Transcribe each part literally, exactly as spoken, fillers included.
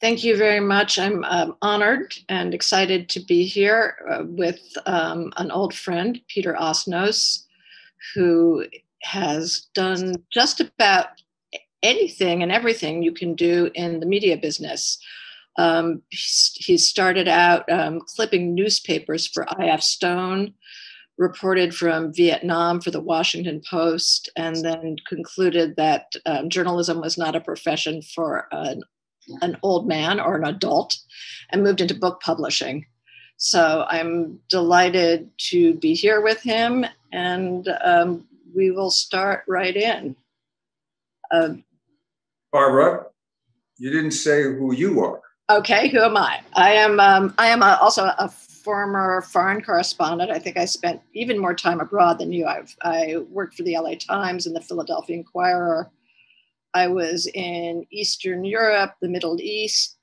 Thank you very much. I'm um, honored and excited to be here uh, with um, an old friend, Peter Osnos, who has done just about anything and everything you can do in the media business. Um, he started out um, clipping newspapers for I F Stone, reported from Vietnam for the Washington Post, and then concluded that um, journalism was not a profession for an, an old man or an adult, and moved into book publishing. So I'm delighted to be here with him, and um, we will start right in. Uh, Barbara, you didn't say who you are. Okay, who am I? I am um, I am a, also a former foreign correspondent. I think I spent even more time abroad than you. I've I worked for the L A Times and the Philadelphia Inquirer. I was in Eastern Europe, the Middle East,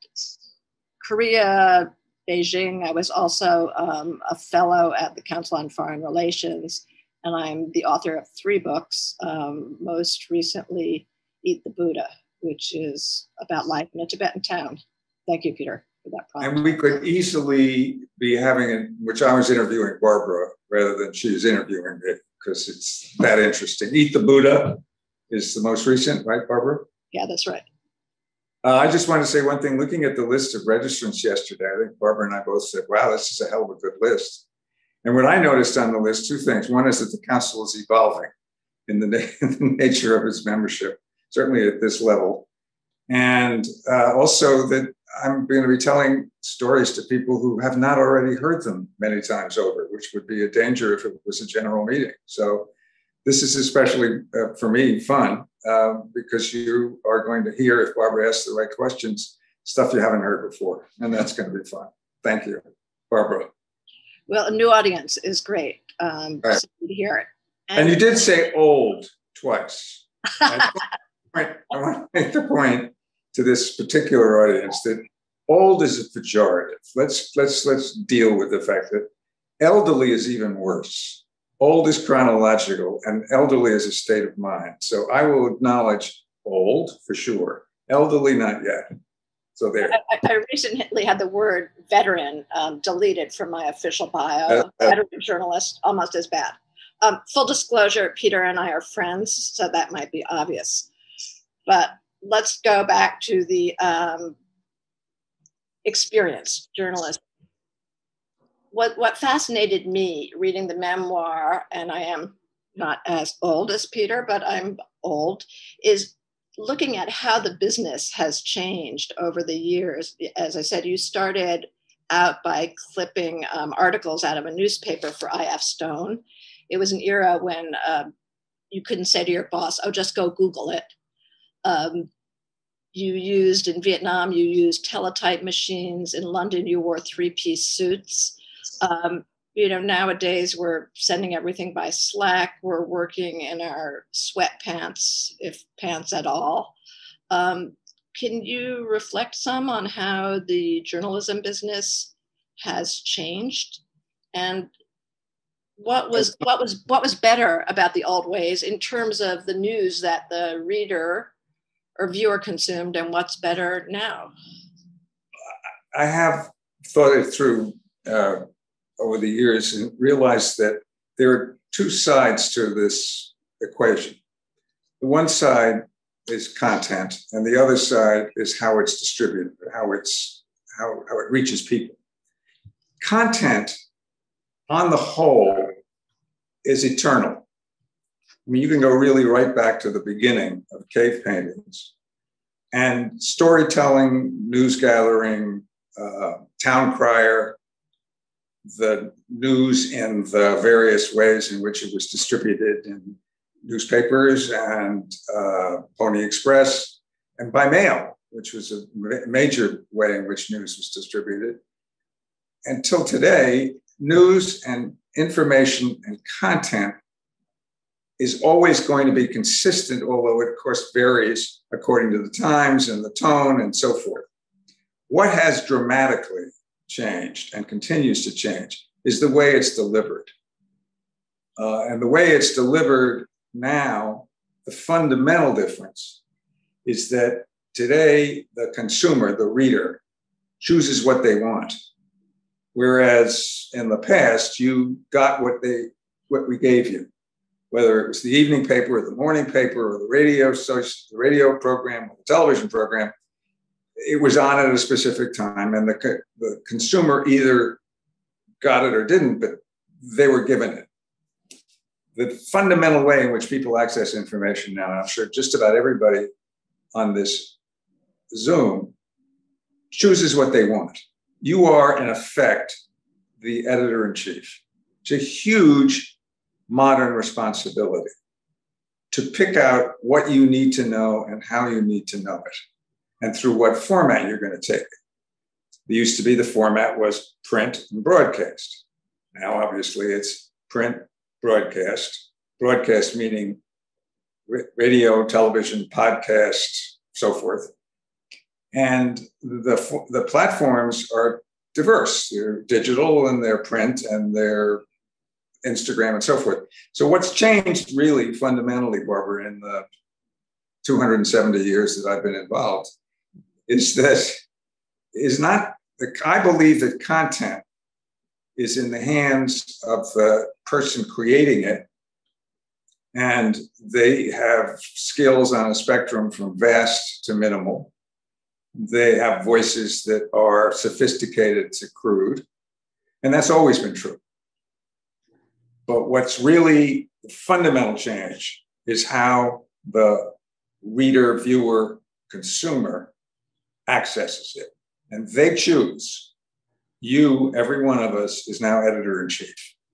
Korea, Beijing. I was also um, a fellow at the Council on Foreign Relations, and I'm the author of three books, um, most recently Eat the Buddha, which is about life in a Tibetan town. Thank you, Peter, for that prompt. And we could easily be having it, which I was interviewing Barbara rather than she was interviewing me, because it's that interesting. Eat the Buddha is the most recent, right, Barbara? Yeah, that's right. Uh, I just want to say one thing. Looking at the list of registrants yesterday, I think Barbara and I both said, wow, this is a hell of a good list. And what I noticed on the list, two things. One is that the council is evolving in the, na- in the nature of its membership, certainly at this level. And uh, also that I'm going to be telling stories to people who have not already heard them many times over, which would be a danger if it was a general meeting. So this is especially, uh, for me, fun, uh, because you are going to hear, if Barbara asks the right questions, stuff you haven't heard before. And that's going to be fun. Thank you, Barbara. Well, a new audience is great. Um, right. So to hear it. And, and you did say old twice. I want to make the point to this particular audience that old is a pejorative. Let's let's let's deal with the fact that elderly is even worse. Old is chronological, and elderly is a state of mind. So I will acknowledge old for sure. Elderly, not yet. So there. I, I recently had the word veteran um, deleted from my official bio. Uh, uh, veteran journalist, almost as bad. Um, full disclosure: Peter and I are friends, so that might be obvious. But let's go back to the um, experience, journalism. What, what fascinated me reading the memoir, and I am not as old as Peter, but I'm old, is looking at how the business has changed over the years. As I said, you started out by clipping um, articles out of a newspaper for I F Stone. It was an era when uh, you couldn't say to your boss, oh, just go Google it. Um, you used, in Vietnam, you used teletype machines. In London, you wore three-piece suits. Um, you know, nowadays we're sending everything by Slack. We're working in our sweatpants, if pants at all. Um, can you reflect some on how the journalism business has changed? And what was what was what was better about the old ways in terms of the news that the reader or viewer consumed, and what's better now? I have thought it through uh, over the years and realized that there are two sides to this equation. The one side is content, and the other side is how it's distributed, how it's how, how it reaches people. Content, on the whole, is eternal. I mean, you can go really right back to the beginning of cave paintings. And storytelling, news gathering, uh, town crier, the news in the various ways in which it was distributed in newspapers and uh, Pony Express, and by mail, which was a ma- major way in which news was distributed. Until today, news and information and content is always going to be consistent, although it, of course, varies according to the times and the tone and so forth. What has dramatically changed and continues to change is the way it's delivered. Uh, and the way it's delivered now, the fundamental difference is that today the consumer, the reader, chooses what they want. Whereas in the past, you got what they what we gave you, whether it was the evening paper or the morning paper or the radio, so the radio program or the television program. It was on at a specific time, and the, the consumer either got it or didn't, but they were given it. The fundamental way in which people access information now, and I'm sure just about everybody on this Zoom chooses what they want. You are, in effect, the editor-in-chief. It's a huge modern responsibility to pick out what you need to know and how you need to know it, and through what format you're going to take it. It used to be the format was print and broadcast. Now, obviously, it's print, broadcast, broadcast meaning radio, television, podcast, so forth. And the, the platforms are diverse. They're digital and they're print and they're Instagram and so forth. So what's changed really fundamentally, Barbara, in the two hundred seventy years that I've been involved is that is not, the, I believe that content is in the hands of the person creating it. And they have skills on a spectrum from vast to minimal. They have voices that are sophisticated to crude. And that's always been true. But what's really the fundamental change is how the reader, viewer, consumer accesses it. And they choose. You, every one of us, is now editor-in-chief.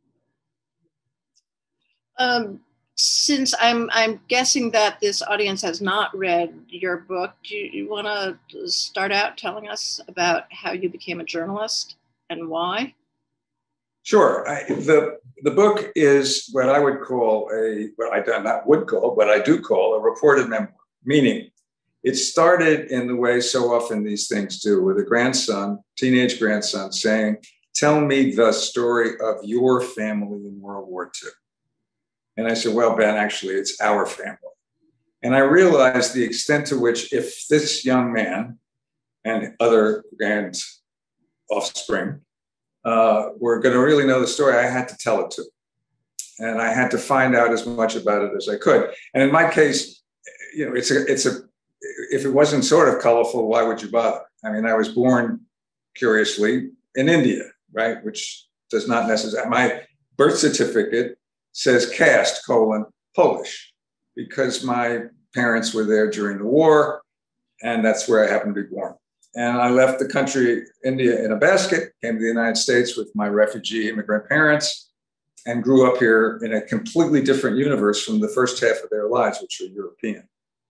Um, since I'm I'm guessing that this audience has not read your book, do you, you want to start out telling us about how you became a journalist and why? Sure. I, the the book is what I would call a what I do not would call, but I do call a reported memoir. Meaning, it started in the way so often these things do, with a grandson, teenage grandson, saying, "Tell me the story of your family in World War Two." And I said, "Well, Ben, actually, it's our family." And I realized the extent to which, if this young man and other grand offspring uh, were going to really know the story, I had to tell it to them. And I had to find out as much about it as I could. And in my case, you know, it's a, it's a, if it wasn't sort of colorful, why would you bother? I mean, I was born, curiously, in India, right? Which does not necessarily, my birth certificate says caste, colon, Polish, because my parents were there during the war, and that's where I happened to be born. And I left the country, India, in a basket, came to the United States with my refugee immigrant parents, and grew up here in a completely different universe from the first half of their lives, which were European.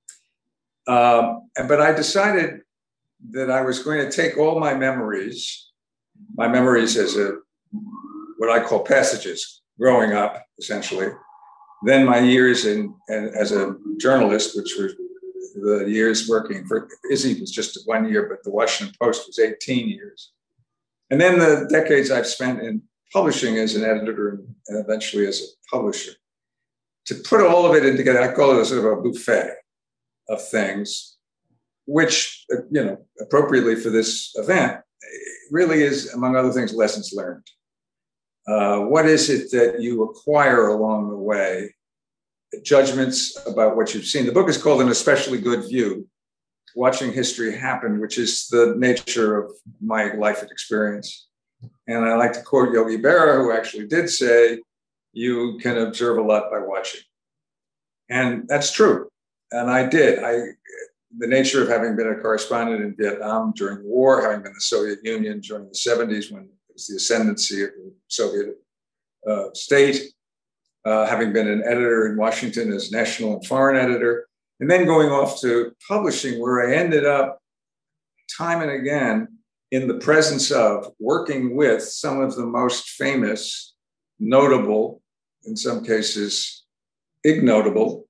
Um, but I decided that I was going to take all my memories, my memories as a, what I call passages, growing up, essentially, then my years in, in as a journalist, which were the years working for, Izzy was just one year, but the Washington Post was eighteen years. And then the decades I've spent in publishing as an editor and eventually as a publisher. To put all of it in together, I call it a sort of a buffet of things, which, you know, appropriately for this event, really is, among other things, lessons learned. Uh, what is it that you acquire along the way? Judgments about what you've seen. The book is called An Especially Good View, Watching History Happen, which is the nature of my life experience. And I like to quote Yogi Berra, who actually did say, you can observe a lot by watching. And that's true. And I did. I, the nature of having been a correspondent in Vietnam during the war, having been in the Soviet Union during the seventies when it was the ascendancy of the Soviet uh, state, uh, having been an editor in Washington as national and foreign editor, and then going off to publishing, where I ended up time and again in the presence of working with some of the most famous, notable, in some cases, ignotable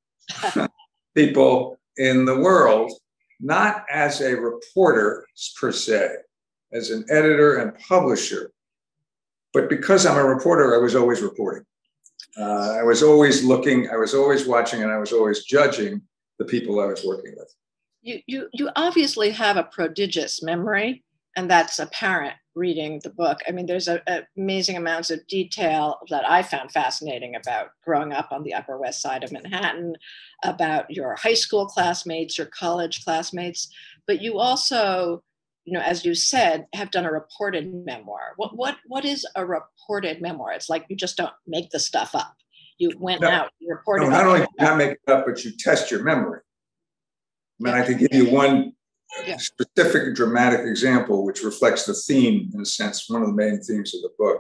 people in the world, not as a reporter per se, as an editor and publisher, but because I'm a reporter, I was always reporting. Uh, I was always looking, I was always watching, and I was always judging the people I was working with. you, you, you obviously have a prodigious memory, and that's apparent reading the book. I mean, there's a, a amazing amounts of detail that I found fascinating about growing up on the Upper West Side of Manhattan, about your high school classmates, your college classmates, but you also, you know, as you said, have done a reported memoir. What what what is a reported memoir? It's like you just don't make the stuff up. You went No, out, you reported. no, not only do you not make it up, but you test your memory. I mean, Yeah. I could give you one Yeah. specific dramatic example, which reflects the theme, in a sense, one of the main themes of the book.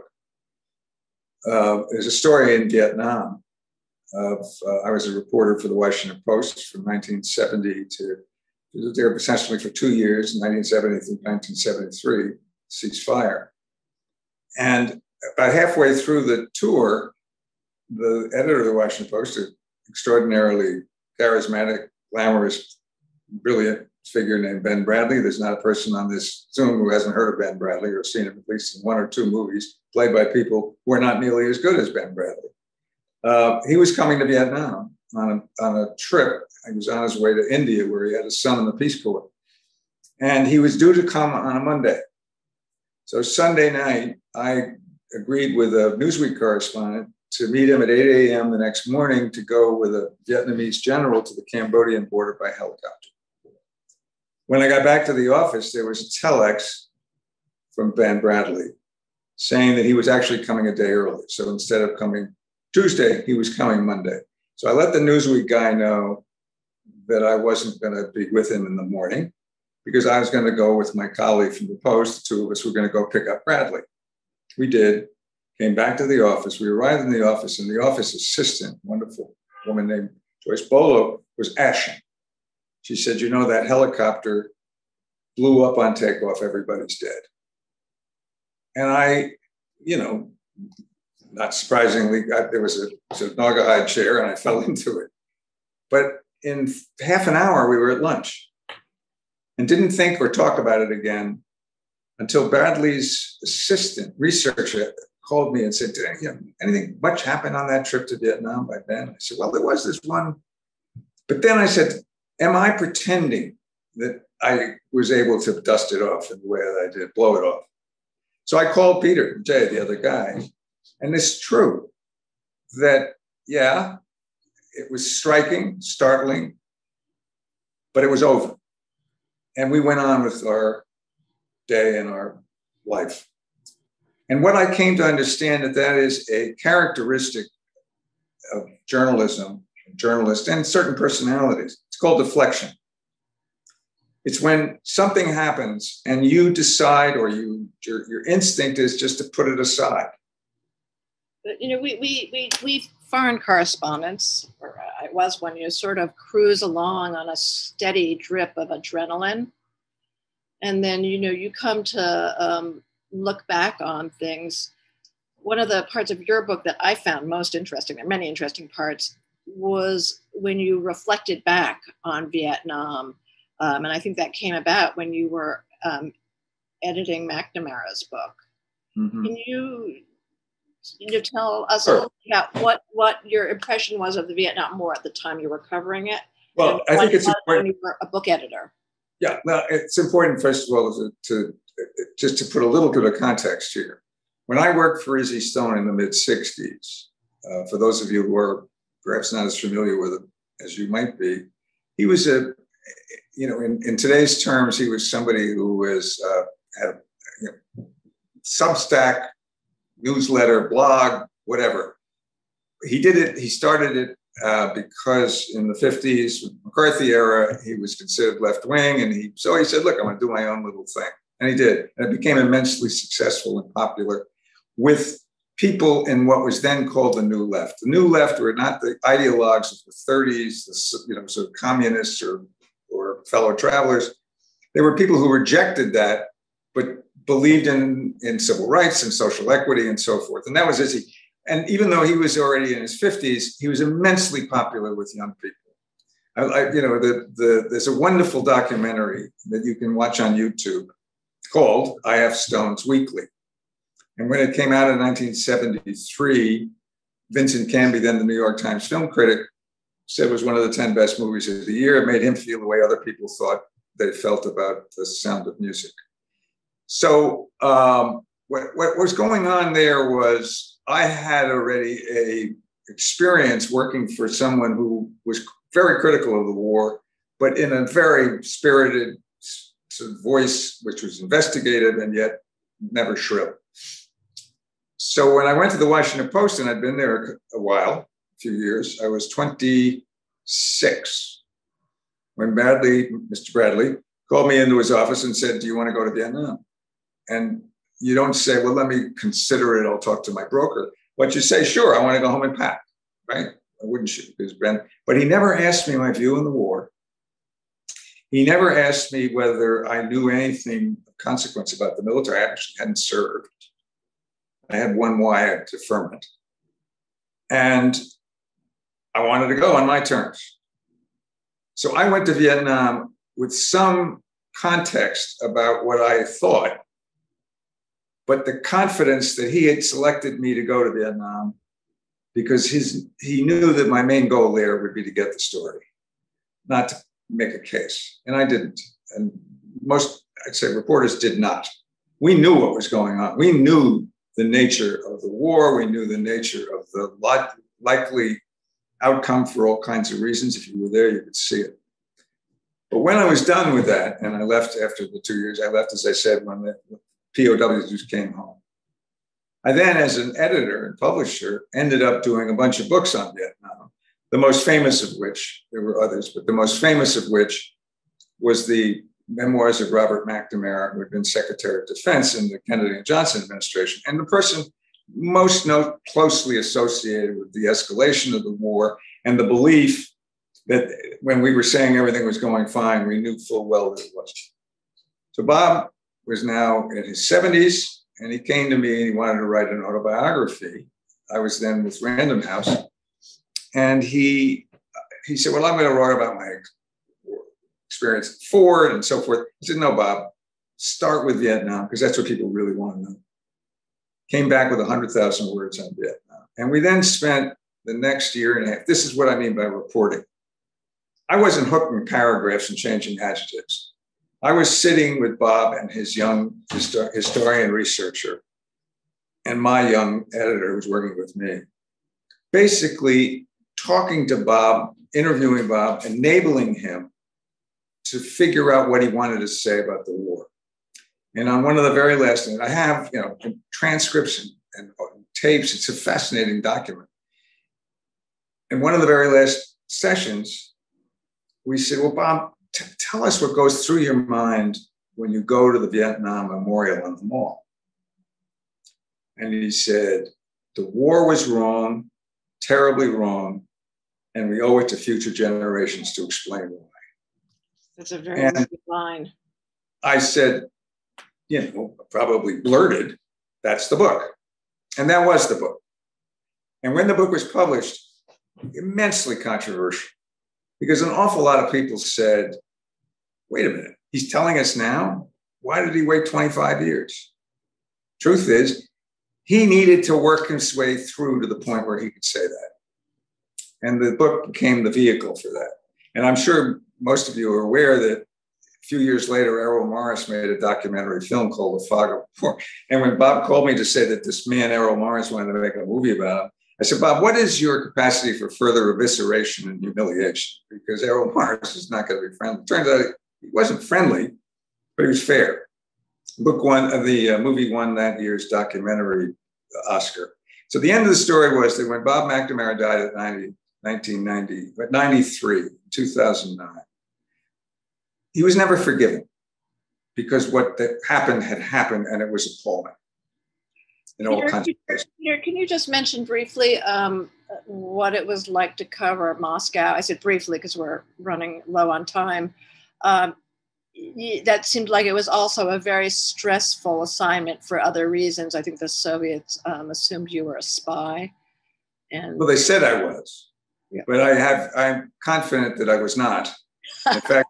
Uh, there's a story in Vietnam of, uh, I was a reporter for the Washington Post from nineteen seventy to, there essentially for two years, nineteen seventy through nineteen seventy-three, ceasefire. And about halfway through the tour, the editor of the Washington Post, an extraordinarily charismatic, glamorous, brilliant figure named Ben Bradley. There's not a person on this Zoom who hasn't heard of Ben Bradley or seen him at least in one or two movies played by people who are not nearly as good as Ben Bradley. Uh, he was coming to Vietnam on a, on a trip. He was on his way to India, where he had a son in the Peace Corps. And he was due to come on a Monday. So Sunday night, I agreed with a Newsweek correspondent to meet him at eight a.m. the next morning to go with a Vietnamese general to the Cambodian border by helicopter. When I got back to the office, there was a telex from Ben Bradley saying that he was actually coming a day early. So instead of coming Tuesday, he was coming Monday. So I let the Newsweek guy know that I wasn't going to be with him in the morning because I was going to go with my colleague from the Post. The two of us were going to go pick up Bradley. We did, came back to the office. We arrived in the office, and the office assistant, wonderful woman named Joyce Bolo, was ashen. She said, you know, that helicopter blew up on takeoff, everybody's dead. And I, you know, not surprisingly, got, there was a, was a Naugahyde chair and I fell into it. But in half an hour, we were at lunch and didn't think or talk about it again until Bradley's assistant researcher called me and said, did you know, anything much happen on that trip to Vietnam by Ben? I said, well, there was this one. But then I said, am I pretending that I was able to dust it off in the way that I did, blow it off? So I called Peter, Jay, the other guy, and it's true that, yeah, it was striking, startling, but it was over. And we went on with our day and our life. And what I came to understand that that is a characteristic of journalism, journalists, and certain personalities. It's called deflection. It's when something happens and you decide, or you your, your instinct is just to put it aside. You know, we we we we foreign correspondents, or I was one, you sort of cruise along on a steady drip of adrenaline, and then you know you come to um, look back on things. One of the parts of your book that I found most interesting, there are many interesting parts, was when you reflected back on Vietnam. Um, and I think that came about when you were um, editing McNamara's book. Mm-hmm. Can you, you know, tell us sure. a little bit about what, what your impression was of the Vietnam War at the time you were covering it? Well, I think it's important. When you were a book editor. Yeah, no, it's important, first of all, to, to just to put a little bit of context here. When I worked for Izzy Stone in the mid sixties, uh, for those of you who are perhaps not as familiar with him as you might be, he was a, you know, in, in today's terms, he was somebody who was, uh, had a you know, Substack, newsletter, blog, whatever. He did it, he started it uh, because in the fifties, McCarthy era, he was considered left-wing, and he, so he said, look, I'm gonna do my own little thing. And he did, and it became immensely successful and popular with people in what was then called the New Left. The New Left were not the ideologues of the thirties, the, you know, sort of communists or, or fellow travelers. They were people who rejected that, but believed in, in civil rights and social equity and so forth. And that was Izzy. And even though he was already in his fifties, he was immensely popular with young people. I, I, you know, the, the, there's a wonderful documentary that you can watch on YouTube called I F Stone's Weekly. And when it came out in nineteen seventy-three, Vincent Canby, then the New York Times film critic, said it was one of the ten best movies of the year. It made him feel the way other people thought they felt about The Sound of Music. So um, what, what was going on there was I had already a experience working for someone who was very critical of the war, but in a very spirited sort of voice, which was investigative and yet never shrill. So when I went to the Washington Post, and I'd been there a while, a few years, I was twenty-six when Bradley, Mister Bradley, called me into his office and said, do you want to go to Vietnam? And you don't say, well, let me consider it. I'll talk to my broker. But you say, sure, I want to go home and pack, right? Wouldn't you? Because Ben, but he never asked me my view on the war. He never asked me whether I knew anything of consequence about the military. I actually hadn't served. I had one wire to ferment. And I wanted to go on my terms. So I went to Vietnam with some context about what I thought, but the confidence that he had selected me to go to Vietnam because his, he knew that my main goal there would be to get the story, not to make a case. And I didn't. And most, I'd say, reporters did not. We knew what was going on. We knew the nature of the war. We knew the nature of the li- likely outcome for all kinds of reasons. If you were there, you could see it. But when I was done with that, and I left after the two years, I left, as I said, when the P O Ws came home. I then, as an editor and publisher, ended up doing a bunch of books on Vietnam, the most famous of which, there were others, but the most famous of which was the memoirs of Robert McNamara, who had been Secretary of Defense in the Kennedy and Johnson administration, and the person most note closely associated with the escalation of the war and the belief that when we were saying everything was going fine, we knew full well that it wasn't. So Bob was now in his seventies, and he came to me and he wanted to write an autobiography. I was then with Random House, and he he said, well, I'm going to write about my experience at Ford and so forth. I said, no, Bob, start with Vietnam, because that's what people really want to know. Came back with one hundred thousand words on Vietnam. And we then spent the next year and a half. This is what I mean by reporting. I wasn't hooking paragraphs and changing adjectives. I was sitting with Bob and his young histor- historian researcher and my young editor who was working with me, basically talking to Bob, interviewing Bob, enabling him to figure out what he wanted to say about the war. And on one of the very last things, I have, you know, transcripts and, and tapes. It's a fascinating document. And one of the very last sessions, we said, well, Bob, t- tell us what goes through your mind when you go to the Vietnam Memorial on the Mall. And he said, the war was wrong, terribly wrong, and we owe it to future generations to explain why. That's a very and good line. I said, you know, probably blurted, that's the book. And that was the book. And when the book was published, immensely controversial, because an awful lot of people said, wait a minute, he's telling us now? Why did he wait twenty-five years? Truth is, he needed to work his way through to the point where he could say that. And the book became the vehicle for that. And I'm sure most of you are aware that a few years later, Errol Morris made a documentary film called The Fog of War. And when Bob called me to say that this man, Errol Morris, wanted to make a movie about him, I said, Bob, what is your capacity for further evisceration and humiliation? Because Errol Morris is not going to be friendly. Turns out he wasn't friendly, but he was fair. Book one of the uh, movie won that year's documentary Oscar. So the end of the story was that when Bob McNamara died at ninety, nineteen ninety, but ninety-three, two thousand nine, he was never forgiven because what that happened had happened, and it was appalling. In all Peter, kinds of ways. Peter, can you just mention briefly um, what it was like to cover Moscow? I said briefly because we're running low on time. Um, that seemed like it was also a very stressful assignment for other reasons. I think the Soviets um, assumed you were a spy. And well, they said I was, yeah. But I have. I'm confident that I was not. In fact,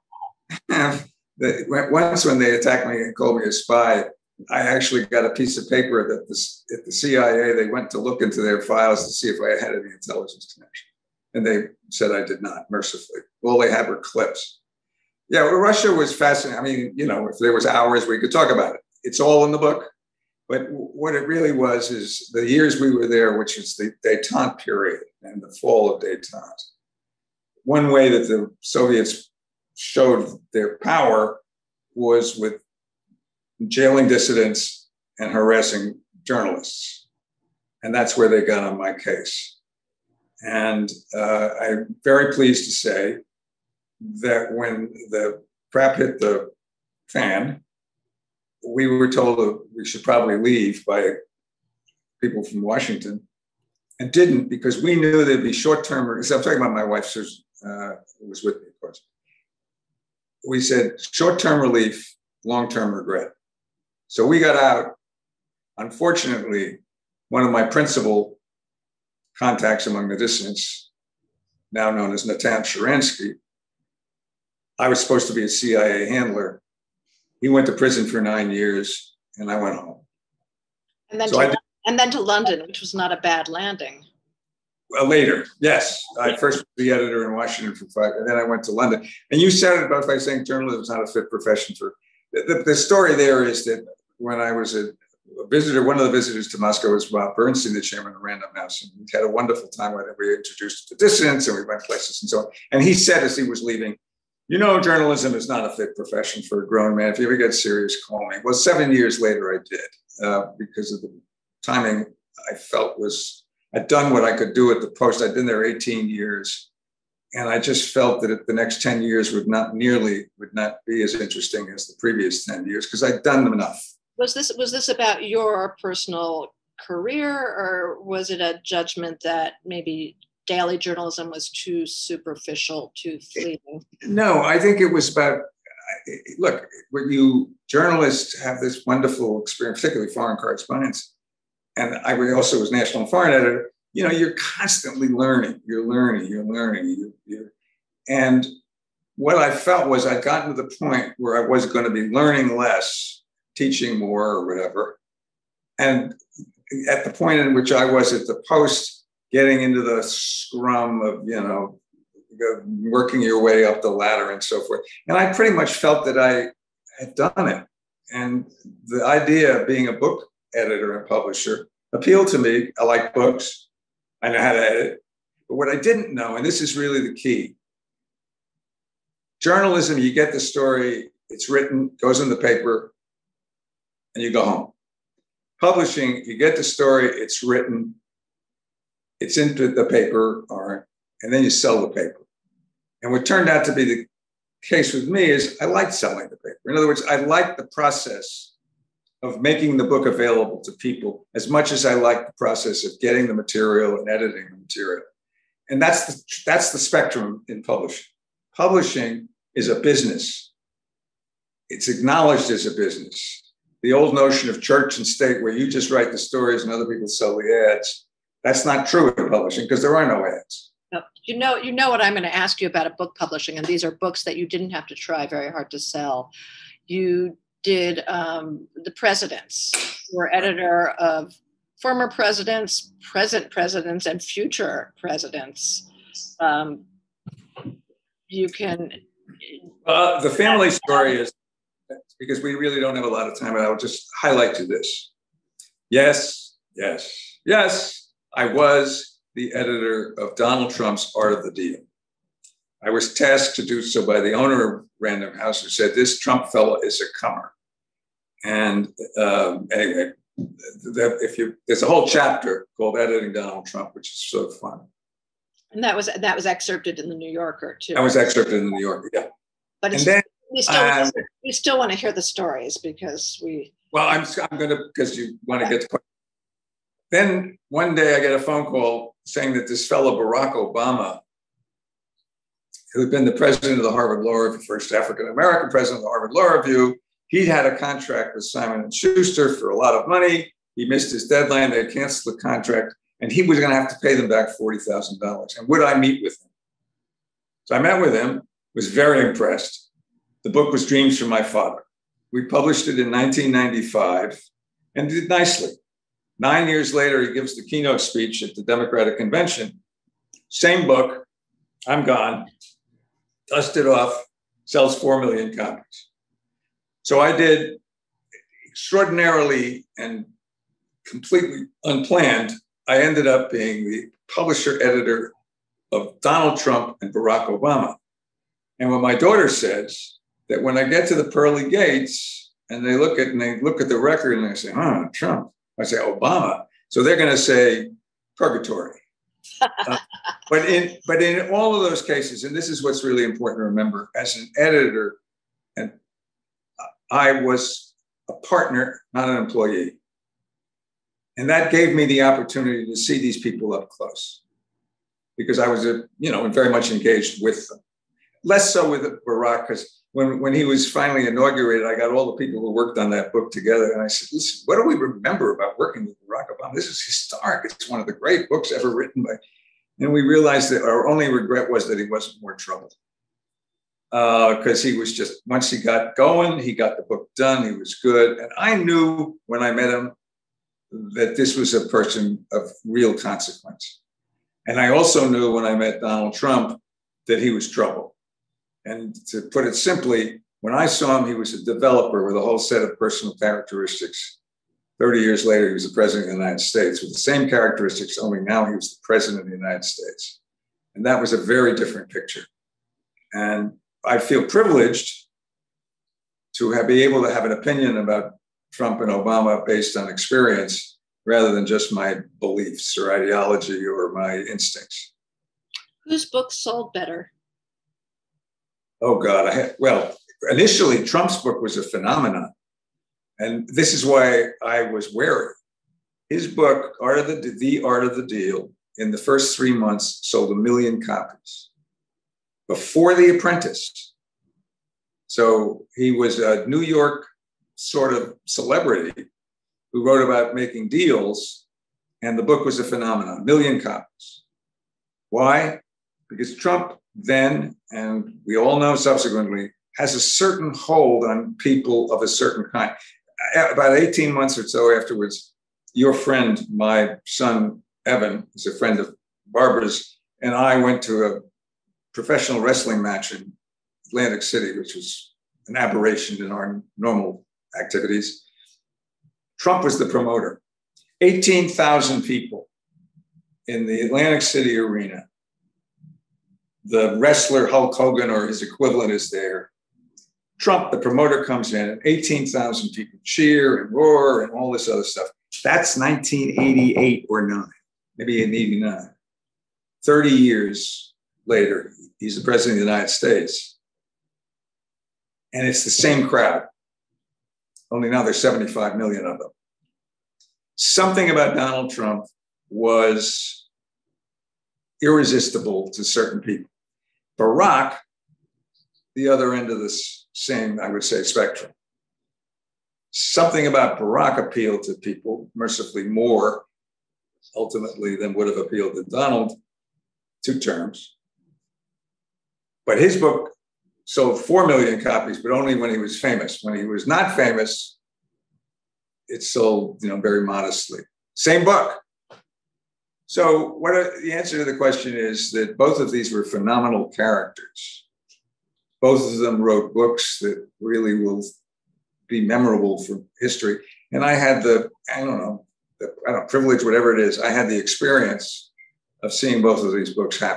the, once when they attacked me and called me a spy, I actually got a piece of paper that the, at the C I A, they went to look into their files to see if I had any intelligence connection. And they said I did not, mercifully. All they had were clips. Yeah, well, Russia was fascinating. I mean, you know, if there was hours, we could talk about it. It's all in the book. But what it really was is the years we were there, which is the détente period and the fall of détente. One way that the Soviets showed their power was with jailing dissidents and harassing journalists. And that's where they got on my case. And uh, I'm very pleased to say that when the crap hit the fan, we were told that we should probably leave by people from Washington, and didn't, because we knew there'd be short-term, I'm talking about my wife, Susan, uh, who was with me, of course. We said short-term relief, long-term regret. So we got out. Unfortunately, one of my principal contacts among the dissidents, now known as Natan Sharansky, I was supposed to be a C I A handler. He went to prison for nine years, and I went home. And then, so to, I, and then to London, which was not a bad landing. Well, later, yes. I first was the editor in Washington for five, and then I went to London. And you said it about by saying journalism is not a fit profession for. The, the story there is that when I was a, a visitor, one of the visitors to Moscow was Bob Bernstein, the chairman of Random House, and we had a wonderful time with him. We introduced him to dissidents, and we went places and so on. And he said as he was leaving, "You know, journalism is not a fit profession for a grown man. If you ever get serious, call me." Well, seven years later, I did, uh, because of the timing I felt was, I'd done what I could do at the Post. I'd been there eighteen years. And I just felt that the next ten years would not nearly, would not be as interesting as the previous ten years, because I'd done enough. Was this, was this about your personal career, or was it a judgment that maybe daily journalism was too superficial, too fleeting? No, I think it was about, look, when you journalists have this wonderful experience, particularly foreign correspondence, and I also was national and foreign editor, you know, you're constantly learning, you're learning, you're learning. You, you're, and what I felt was I'd gotten to the point where I was going to be learning less, teaching more or whatever. And at the point in which I was at the Post, getting into the scrum of, you know, working your way up the ladder and so forth. And I pretty much felt that I had done it. And the idea of being a book editor and publisher appealed to me. I like books. I know how to edit. But what I didn't know, and this is really the key, journalism, you get the story, it's written, goes in the paper, and you go home. Publishing, you get the story, it's written, it's into the paper, all right, and then you sell the paper. And what turned out to be the case with me is I liked selling the paper. In other words, I liked the process of making the book available to people as much as I liked the process of getting the material and editing the material. And that's the, that's the spectrum in publishing. Publishing is a business. It's acknowledged as a business. The old notion of church and state, where you just write the stories and other people sell the ads, that's not true in publishing, because there are no ads. No, you know, you know what I'm going to ask you about a book publishing, and these are books that you didn't have to try very hard to sell. You did um, The Presidents. You were editor of former presidents, present presidents, and future presidents. Um, you can... Uh, the family story is, because we really don't have a lot of time, and I'll just highlight to this. Yes, yes, yes, I was the editor of Donald Trump's Art of the Deal. I was tasked to do so by the owner of Random House, who said, "This Trump fellow is a comer." And um, anyway, the, if you, there's a whole chapter called "Editing Donald Trump," which is so fun. And that was that was excerpted in the New Yorker too. I was excerpted in the New Yorker, yeah. But it's, and then, we still um, we still want to hear the stories, because we. Well, I'm I'm going to, because you want to get to. Then one day I get a phone call saying that this fellow Barack Obama, who had been the president of the Harvard Law Review, first African American president of the Harvard Law Review, he had a contract with Simon and Schuster for a lot of money. He missed his deadline. They canceled the contract, and he was going to have to pay them back forty thousand dollars. And would I meet with him? So I met with him, was very impressed. The book was Dreams from My Father. We published it in nineteen ninety-five and did nicely. Nine years later, he gives the keynote speech at the Democratic Convention. Same book, I'm gone. Dust it off, sells four million copies. So I did extraordinarily and completely unplanned. I ended up being the publisher editor of Donald Trump and Barack Obama. And what my daughter says, that when I get to the pearly gates and they look at and they look at the record and they say, huh, Trump. I say Obama. So they're going to say purgatory. uh, but in but in all of those cases, and this is what's really important to remember, as an editor, and I was a partner, not an employee. And that gave me the opportunity to see these people up close, because I was, a, you know, very much engaged with them. Less so with Barack, because when, when he was finally inaugurated, I got all the people who worked on that book together. And I said, listen, what do we remember about working with Barack Obama? This is historic. It's one of the great books ever written by. And we realized that our only regret was that he wasn't more trouble. Because uh, he was just, once he got going, he got the book done. He was good. And I knew when I met him that this was a person of real consequence. And I also knew when I met Donald Trump that he was trouble. And to put it simply, when I saw him, he was a developer with a whole set of personal characteristics. thirty years later, he was the president of the United States with the same characteristics, only now he was the president of the United States. And that was a very different picture. And I feel privileged to have, be able to have an opinion about Trump and Obama based on experience rather than just my beliefs or ideology or my instincts. Whose book sold better? Oh, God. I had, well, initially, Trump's book was a phenomenon. And this is why I was wary. His book, Art of the, the Art of the Deal, in the first three months sold a million copies before The Apprentice. So he was a New York sort of celebrity who wrote about making deals, and the book was a phenomenon, a million copies. Why? Because Trump then, and we all know subsequently, has a certain hold on people of a certain kind. About eighteen months or so afterwards, your friend, my son, Evan, is a friend of Barbara's, and I went to a professional wrestling match in Atlantic City, which was an aberration in our normal activities. Trump was the promoter. eighteen thousand people in the Atlantic City arena. The wrestler Hulk Hogan or his equivalent is there. Trump, the promoter, comes in and eighteen thousand people cheer and roar and all this other stuff. That's nineteen eighty-eight or nine, maybe in eighty-nine. thirty years later, he's the president of the United States. And it's the same crowd, only now there's seventy-five million of them. Something about Donald Trump was irresistible to certain people. Barack, the other end of this same, I would say, spectrum. Something about Barack appealed to people, mercifully more, ultimately, than would have appealed to Donald, two terms. But his book sold four million copies, but only when he was famous. When he was not famous, it sold, you know, very modestly. Same book. So what are, the answer to the question is that both of these were phenomenal characters. Both of them wrote books that really will be memorable for history. And I had the, I don't know, the I don't know, privilege, whatever it is, I had the experience of seeing both of these books happen.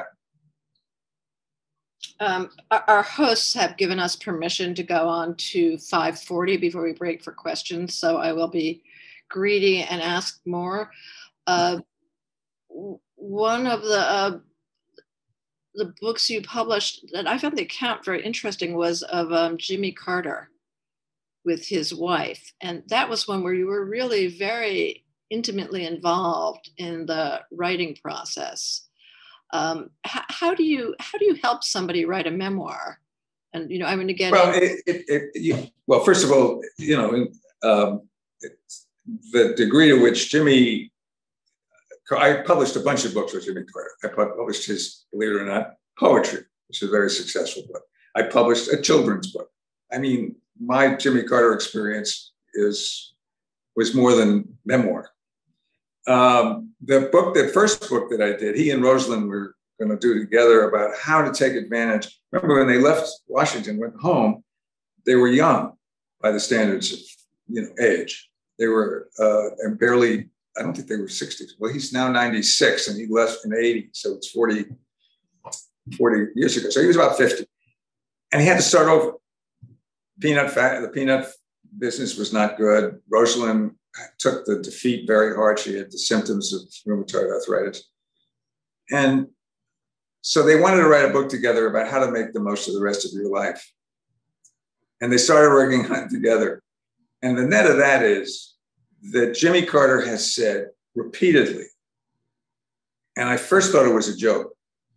Um, our, our hosts have given us permission to go on to five forty before we break for questions. So I will be greedy and ask more. Uh, one of the uh, the books you published that I found the account very interesting was of um, Jimmy Carter with his wife. And that was one where you were really very intimately involved in the writing process. Um, how, how do you how do you help somebody write a memoir? And you know, I'm going to get well. It, it, it, you, well, first of all, you know, um, the degree to which Jimmy, I published a bunch of books with Jimmy Carter. I published his, believe it or not, poetry, which is a very successful book. I published a children's book. I mean, my Jimmy Carter experience is was more than memoir. Um, the book, the first book that I did, he and Rosalind were going to do together about how to take advantage. Remember, when they left Washington, went home, they were young by the standards of, you know, age. They were uh, and barely, I don't think they were sixty. Well, he's now ninety-six and he left in eighty. So it's forty, forty years ago. So he was about fifty. And he had to start over. Peanut fat, the peanut business was not good. Rosalind took the defeat very hard. She had the symptoms of rheumatoid arthritis. And so they wanted to write a book together about how to make the most of the rest of your life. And they started working on it together. And the net of that is that Jimmy Carter has said repeatedly, and I first thought it was a joke,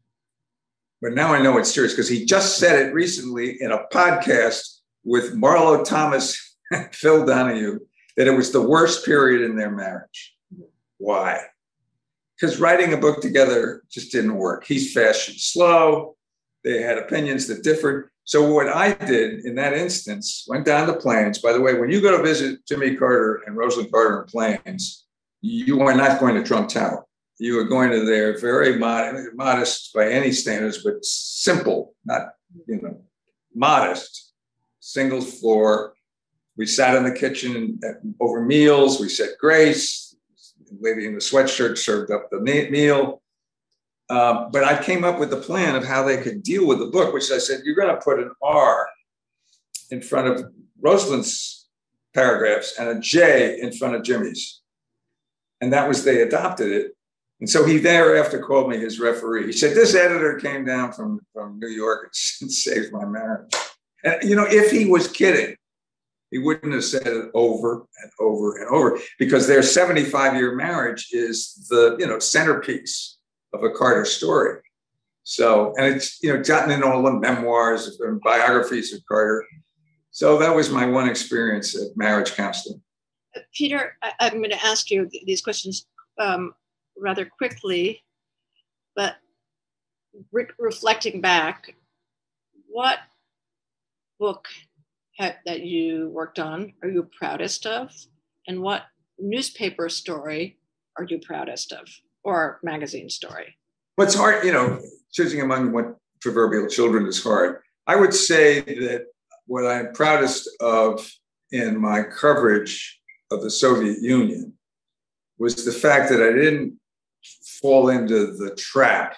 but now I know it's serious because he just said it recently in a podcast with Murrow Thomas and Phil Donahue, that it was the worst period in their marriage. Why? Because writing a book together just didn't work. He's fast, she's slow. They had opinions that differed. So what I did in that instance, went down to Plains. By the way, when you go to visit Jimmy Carter and Rosalind Carter in Plains, you are not going to Trump Tower. You are going to their very mod- modest by any standards, but simple, not, you know, modest, single floor. We sat in the kitchen over meals. We said grace. The lady in the sweatshirt served up the meal. Uh, but I came up with the plan of how they could deal with the book, which I said, you're going to put an R in front of Rosalind's paragraphs and a J in front of Jimmy's. And that was, they adopted it. And so he thereafter called me his referee. He said, this editor came down from, from New York and saved my marriage. And, you know, if he was kidding, he wouldn't have said it over and over and over, because their seventy-five year marriage is the, you know, centerpiece of a Carter story. So, and it's, you know, gotten in all the memoirs and biographies of Carter. So that was my one experience at marriage counseling. Peter, I, I'm going to ask you these questions um, rather quickly, but re- reflecting back, what book ha- that you worked on are you proudest of? And what newspaper story are you proudest of? Or magazine story? What's hard, you know, choosing among what proverbial children is hard. I would say that what I'm proudest of in my coverage of the Soviet Union was the fact that I didn't fall into the trap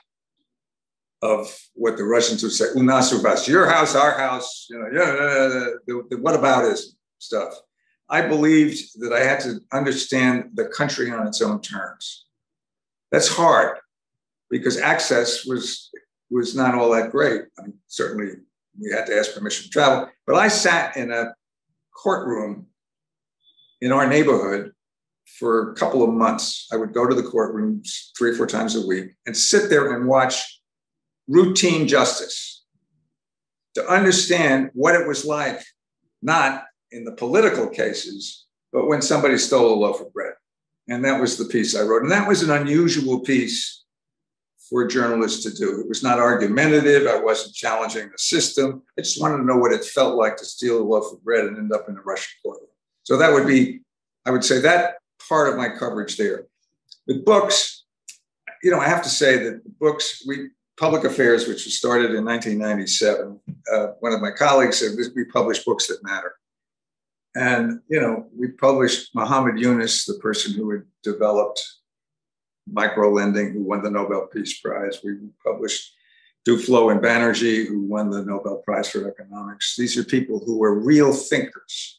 of what the Russians would say, "U nas, u vas," your house, our house, you know, yeah, the, the, the whataboutism stuff. I believed that I had to understand the country on its own terms. That's hard because access was, was not all that great. I mean, certainly we had to ask permission to travel, but I sat in a courtroom in our neighborhood for a couple of months. I would go to the courtrooms three or four times a week and sit there and watch routine justice to understand what it was like, not in the political cases, but when somebody stole a loaf of bread. And that was the piece I wrote. And that was an unusual piece for a journalist to do. It was not argumentative. I wasn't challenging the system. I just wanted to know what it felt like to steal a loaf of bread and end up in a Russian courtroom. So that would be, I would say, that part of my coverage there. With books, you know, I have to say that books, we, PublicAffairs, which was started in nineteen ninety-seven, uh, one of my colleagues said, we publish books that matter. And, you know, we published Muhammad Yunus, the person who had developed micro-lending, who won the Nobel Peace Prize. We published Duflo and Banerjee, who won the Nobel Prize for Economics. These are people who were real thinkers.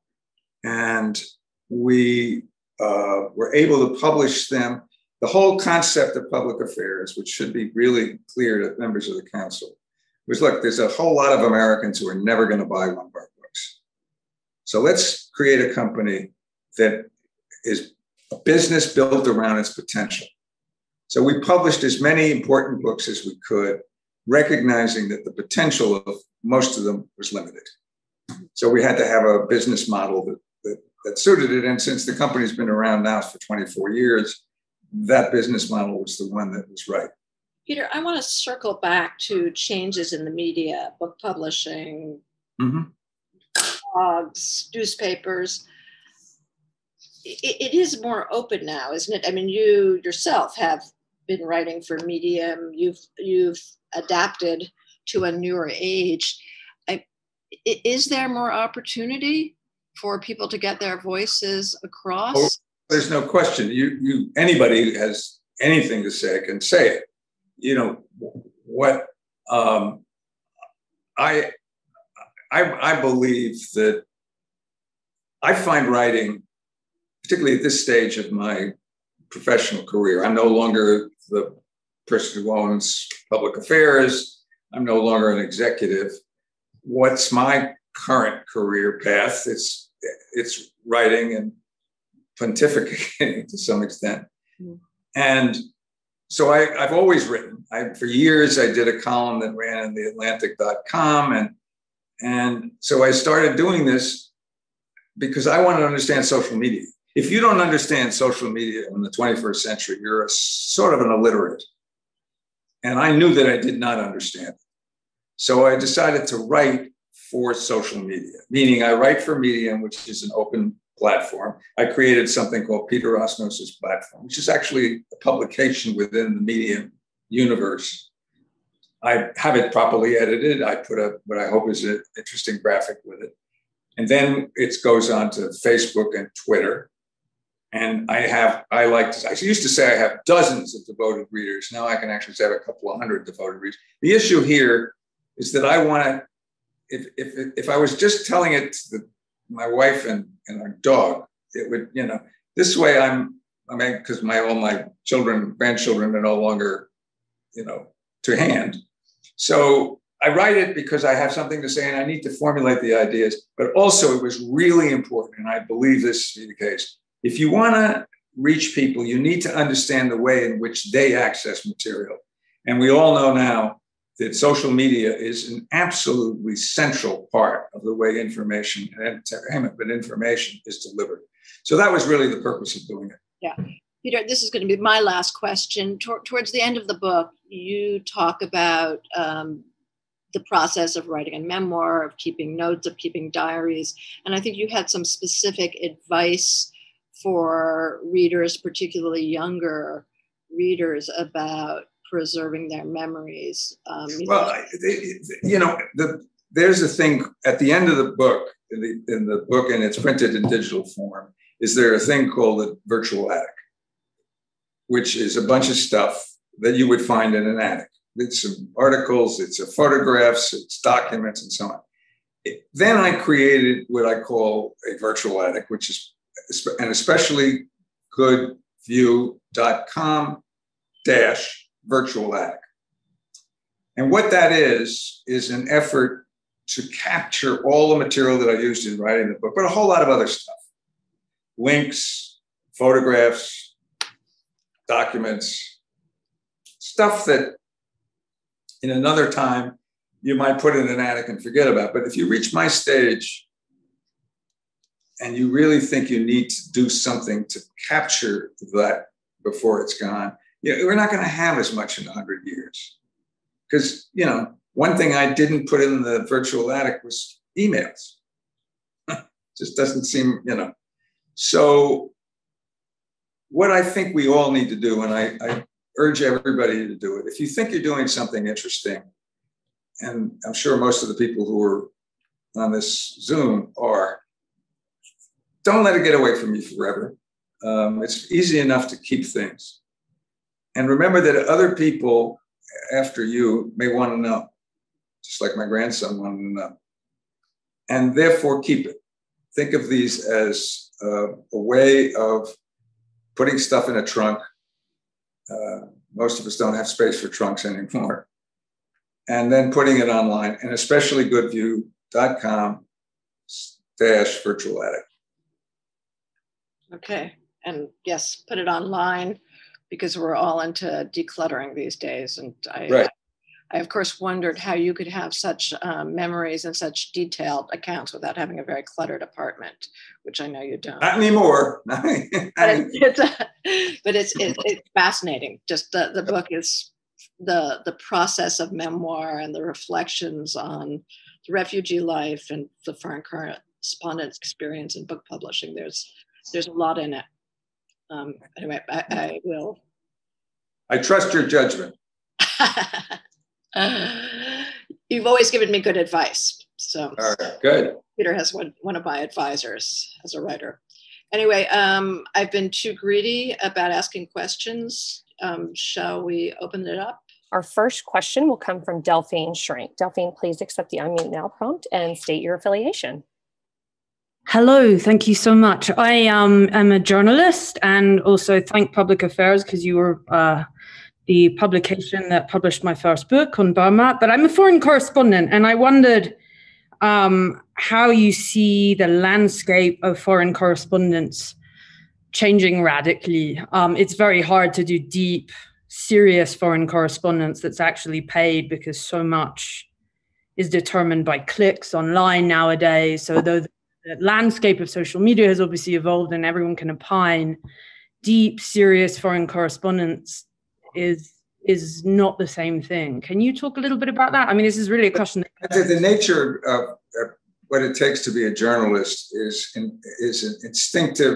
And we uh, were able to publish them. The whole concept of public affairs, which should be really clear to members of the council, was, look, there's a whole lot of Americans who are never going to buy one of our books. So let's create a company that is a business built around its potential. So we published as many important books as we could, recognizing that the potential of most of them was limited. So we had to have a business model that, that, that suited it. And since the company's been around now for twenty-four years, that business model was the one that was right. Peter, I want to circle back to changes in the media, book publishing, mm-hmm. blogs, newspapers. It, it is more open now, isn't it? I mean, you yourself have been writing for Medium. You've you've adapted to a newer age. I, is there more opportunity for people to get their voices across? Oh, there's no question. You, you, anybody who has anything to say can say it. You know what? Um, I, I, I believe that I find writing, particularly at this stage of my professional career, I'm no longer the person who owns Public Affairs. I'm no longer an executive. What's my current career path? It's it's writing and pontificating to some extent. Mm. And so I, I've always written. I, for years, I did a column that ran in the Atlantic dot com. And, and so I started doing this because I want to understand social media. If you don't understand social media in the twenty-first century, you're a sort of an illiterate. And I knew that I did not understand it. So I decided to write for social media, meaning I write for Medium, which is an open platform. I created something called Peter Osnos' platform, which is actually a publication within the Medium universe. I have it properly edited. I put a what I hope is an interesting graphic with it. And then it goes on to Facebook and Twitter. And I have, I like to, I used to say I have dozens of devoted readers. Now I can actually say I have a couple of hundred devoted readers. The issue here is that I want to, if if if I was just telling it to the, my wife and, and our dog, it would, you know, this way I'm, I mean, because my all my children, grandchildren are no longer, you know, to hand. So I write it because I have something to say and I need to formulate the ideas. But also it was really important, and I believe this to be the case. If you want to reach people, you need to understand the way in which they access material. And we all know now that social media is an absolutely central part of the way information and entertainment, but information is delivered. So that was really the purpose of doing it. Yeah. Peter, this is going to be my last question. Tor- towards the end of the book, you talk about um, the process of writing a memoir, of keeping notes, of keeping diaries. And I think you had some specific advice for readers, particularly younger readers, about preserving their memories. Um, you well, know, I, they, you know, the, there's a thing at the end of the book, in the, in the book, and it's printed in digital form, is there a thing called the virtual attic, which is a bunch of stuff that you would find in an attic. It's some articles, it's a photographs, it's documents, and so on. It, then I created what I call a virtual attic, which is an especially good view dot com dash virtual attic. And what that is, is an effort to capture all the material that I used in writing the book, but a whole lot of other stuff. Links, photographs, documents, stuff that in another time you might put in an attic and forget about. But if you reach my stage and you really think you need to do something to capture that before it's gone, you know, we're not going to have as much in a hundred years. Because, you know, one thing I didn't put in the virtual attic was emails. Just doesn't seem, you know. So what I think we all need to do, and I, I urge everybody to do it, if you think you're doing something interesting, and I'm sure most of the people who are on this Zoom are, don't let it get away from you forever. Um, it's easy enough to keep things. And remember that other people after you may want to know, just like my grandson wanted to know. And therefore keep it. Think of these as uh, a way of putting stuff in a trunk. Uh, most of us don't have space for trunks anymore. And then putting it online, and especially good view dot com dash virtual attic. Okay, and yes, put it online, because we're all into decluttering these days. And I, right. I, I of course, wondered how you could have such um, memories and such detailed accounts without having a very cluttered apartment, which I know you don't. Not anymore. but it's, it's, a, but it's, it, it's fascinating. Just the, the book is the, the process of memoir and the reflections on the refugee life and the foreign correspondent experience in book publishing. There's, there's a lot in it. Um, anyway, I, I will. I trust your judgment. You've always given me good advice. So all right, good. Peter has one, one of my advisors as a writer. Anyway, um, I've been too greedy about asking questions. Um, shall we open it up? Our first question will come from Delphine Shrink. Delphine, please accept the unmute now prompt and state your affiliation. Hello, thank you so much. I um, am a journalist and also thank PublicAffairs because you were uh, the publication that published my first book on Burma. But I'm a foreign correspondent and I wondered um, how you see the landscape of foreign correspondence changing radically. Um, it's very hard to do deep, serious foreign correspondence that's actually paid because so much is determined by clicks online nowadays. So though the The landscape of social media has obviously evolved and everyone can opine, deep, serious foreign correspondence is is not the same thing. Can you talk a little bit about that? I mean, this is really a question. The, the nature of uh, what it takes to be a journalist is, in, is an instinctive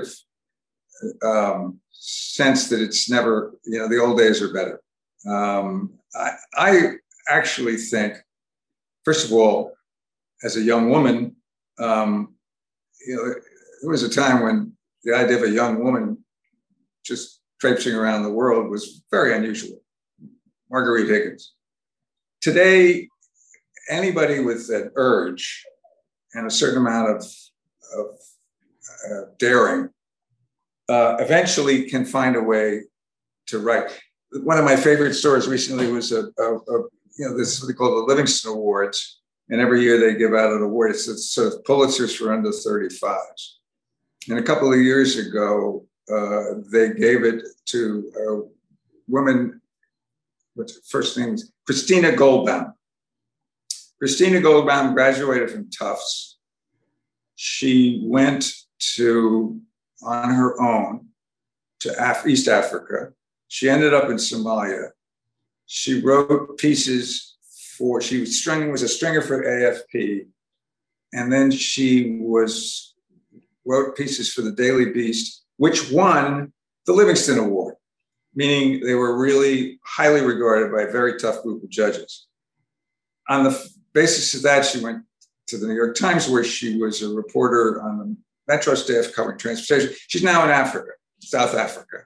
um, sense that it's never, you know, the old days are better. Um, I, I actually think, first of all, as a young woman, um, you know, there was a time when the idea of a young woman just traipsing around the world was very unusual. Marguerite Higgins. Today, anybody with an urge and a certain amount of, of uh, daring uh, eventually can find a way to write. One of my favorite stories recently was a, a, a you know, this is what they call the Livingston Awards. And every year they give out an award. It's, it's sort of Pulitzers for under thirty-fives. And a couple of years ago, uh, they gave it to a woman, what's her first name? Christina Goldbaum. Christina Goldbaum graduated from Tufts. She went to, on her own, to Af- East Africa. She ended up in Somalia. She wrote pieces for, she was stringing, was a stringer for A F P. And then she was, wrote pieces for the Daily Beast, which won the Livingston Award, meaning they were really highly regarded by a very tough group of judges. On the basis of that, she went to the New York Times, where she was a reporter on the Metro staff covering transportation. She's now in Africa, South Africa.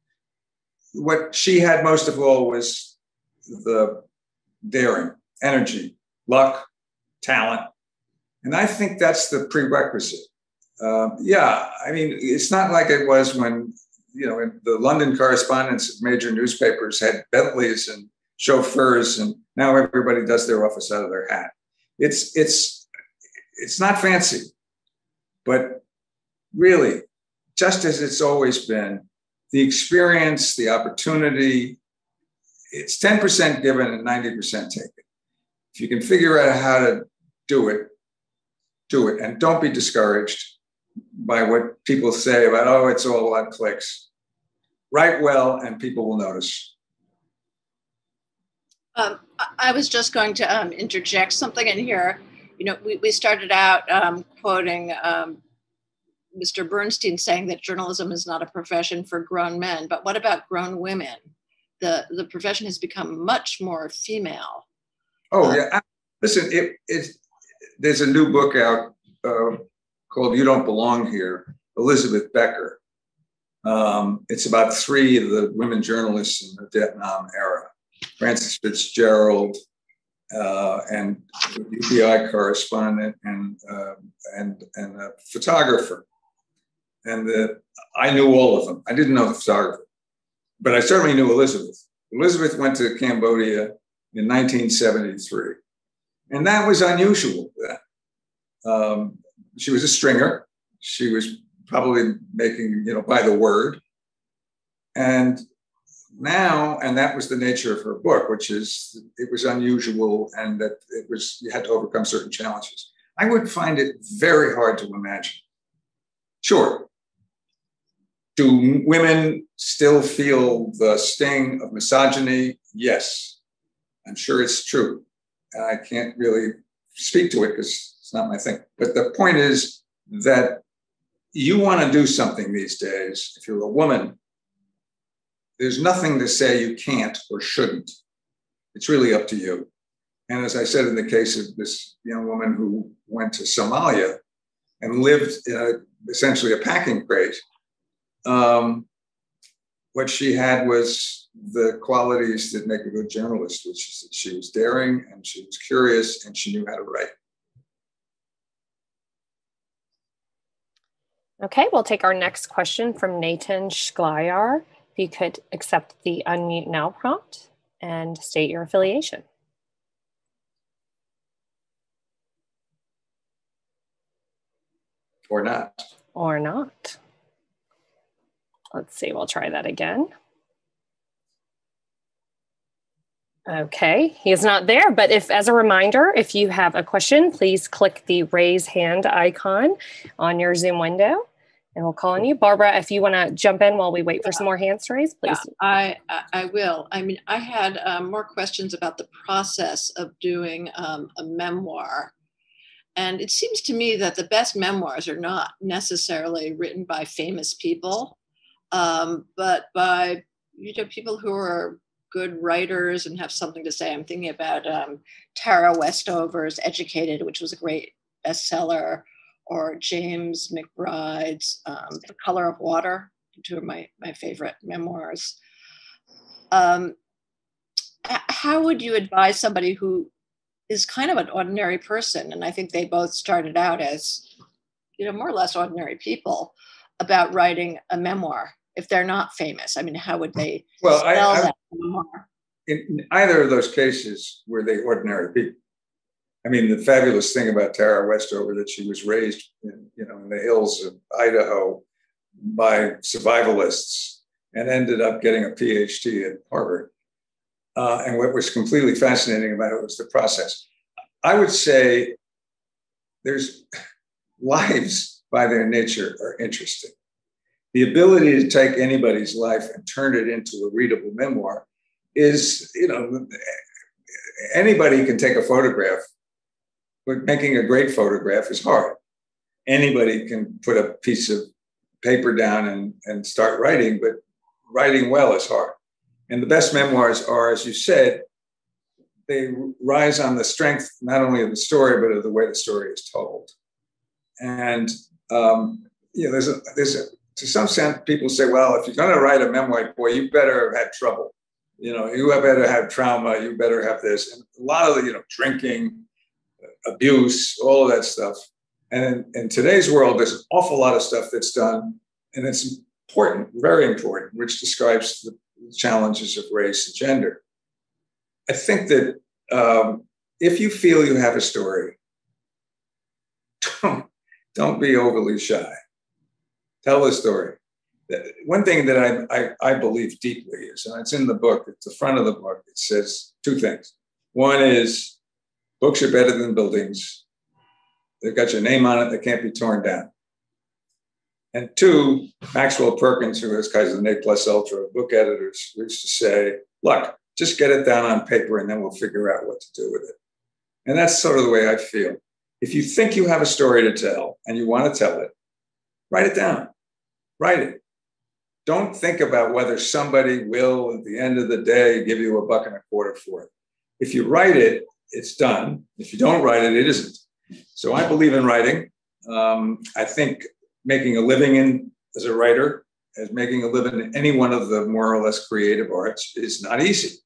What she had most of all was the daring, energy, luck, talent. And I think that's the prerequisite. Uh, yeah, I mean, it's not like it was when, you know, the London correspondents of major newspapers had Bentleys and chauffeurs, and now everybody does their office out of their hat. It's, it's, it's not fancy, but really, just as it's always been, the experience, the opportunity, it's ten percent given and ninety percent taken. If you can figure out how to do it, do it. And don't be discouraged by what people say about, oh, it's all about clicks. Write well and people will notice. Um, I was just going to um, interject something in here. You know, we, we started out um, quoting um, Mister Bernstein saying that journalism is not a profession for grown men, but what about grown women? The, the profession has become much more female. Oh, uh, yeah. Listen, it, it, there's a new book out uh, called You Don't Belong Here, Elizabeth Becker. Um, it's about three of the women journalists in the Vietnam era, Frances Fitzgerald, uh, and U P I correspondent, and, uh, and, and a photographer. And the, I knew all of them. I didn't know the photographer, but I certainly knew Elizabeth. Elizabeth went to Cambodia in nineteen seventy-three. And that was unusual then. Um, she was a stringer. She was probably making, you know, by the word. And now, and that was the nature of her book, which is, it was unusual and that it was, you had to overcome certain challenges. I would find it very hard to imagine. Sure. Do women still feel the sting of misogyny? Yes, I'm sure it's true. And I can't really speak to it because it's not my thing. But the point is that you want to do something these days, if you're a woman, there's nothing to say you can't or shouldn't. It's really up to you. And as I said, in the case of this young woman who went to Somalia and lived in a, essentially a packing crate, um, what she had was the qualities that make a good journalist, which is that she was daring and she was curious and she knew how to write. Okay, we'll take our next question from Nathan Shklyar. If you could accept the unmute now prompt and state your affiliation. Or not. Or not. Let's see, we'll try that again. Okay, he is not there, but if, as a reminder, if you have a question, please click the raise hand icon on your Zoom window and we'll call on you. Barbara, if you want to jump in while we wait for some more hands to raise, please. Yeah, I, I will. I mean, I had um, more questions about the process of doing um, a memoir. And it seems to me that the best memoirs are not necessarily written by famous people, um, but by, you know, people who are good writers and have something to say. I'm thinking about um, Tara Westover's Educated, which was a great bestseller, or James McBride's um, The Color of Water, two of my, my favorite memoirs. Um, how would you advise somebody who is kind of an ordinary person, and I think they both started out as, you know, more or less ordinary people, about writing a memoir if they're not famous? I mean, how would they well, spell I, I, that memoir? In either of those cases, were they ordinary people? I mean, the fabulous thing about Tara Westover, that she was raised in, you know, in the hills of Idaho by survivalists and ended up getting a P H D at Harvard. Uh, and what was completely fascinating about it was the process. I would say there's lives by their nature are interesting. The ability to take anybody's life and turn it into a readable memoir is, you know, anybody can take a photograph, but making a great photograph is hard. Anybody can put a piece of paper down and, and start writing, but writing well is hard. And the best memoirs are, as you said, they rise on the strength not only of the story, but of the way the story is told. And um, you know, there's a, there's a, to some extent, people say, well, if you're going to write a memoir, boy, you better have had trouble. You know, you better have trauma. You better have this. And a lot of the, you know, drinking, abuse, all of that stuff. And in, in today's world, there's an awful lot of stuff that's done, and it's important, very important, which describes the challenges of race and gender. I think that um, if you feel you have a story, don't, don't be overly shy. Tell the story. One thing that I, I, I believe deeply is, and it's in the book, at the front of the book, it says two things. One is books are better than buildings. They've got your name on it, they can't be torn down. And two, Maxwell Perkins, who is Kaizen A Plus Ultra book editors, used to say, look, just get it down on paper and then we'll figure out what to do with it. And that's sort of the way I feel. If you think you have a story to tell and you want to tell it, write it down, write it. Don't think about whether somebody will, at the end of the day, give you a buck and a quarter for it. If you write it, it's done. If you don't write it, it isn't. So I believe in writing. Um, I think making a living in as a writer, as making a living in any one of the more or less creative arts is not easy.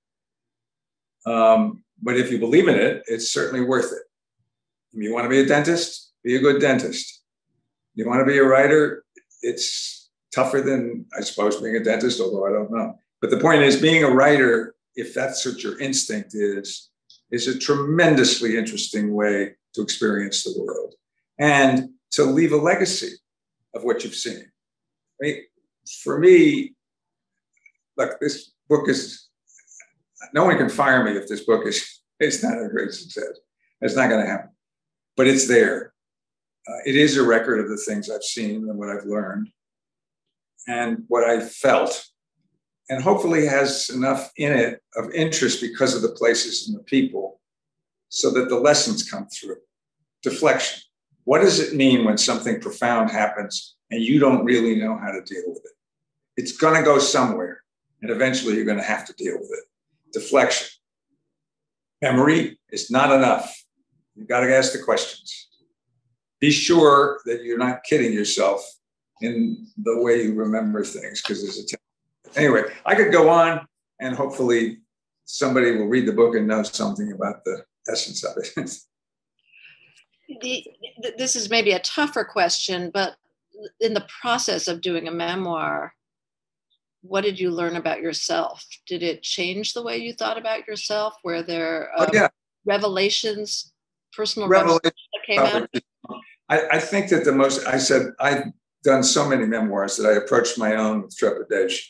Um, but if you believe in it, it's certainly worth it. If you want to be a dentist, be a good dentist. If you want to be a writer, it's tougher than, I suppose, being a dentist, although I don't know. But the point is, being a writer, if that's what your instinct is, is a tremendously interesting way to experience the world and to leave a legacy of what you've seen. I mean, for me, look, this book is, no one can fire me if this book is, it's not a great success. It's not going to happen, but it's there. Uh, it is a record of the things I've seen and what I've learned and what I felt, and hopefully has enough in it of interest because of the places and the people so that the lessons come through. Deflection. What does it mean when something profound happens and you don't really know how to deal with it? It's going to go somewhere. And eventually you're going to have to deal with it. Deflection. Memory is not enough. You've got to ask the questions. Be sure that you're not kidding yourself in the way you remember things, because there's a t- anyway, I could go on, and hopefully somebody will read the book and know something about the essence of it. the, this is maybe a tougher question, but in the process of doing a memoir, what did you learn about yourself? Did it change the way you thought about yourself? Were there um, oh, yeah. revelations, personal revelations that came out? I, I think that the most, I said, I've done so many memoirs that I approached my own with trepidation.